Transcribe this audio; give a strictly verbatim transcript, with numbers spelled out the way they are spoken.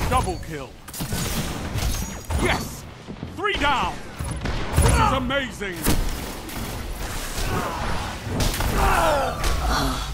Double kill. Yes! Three down! This is amazing!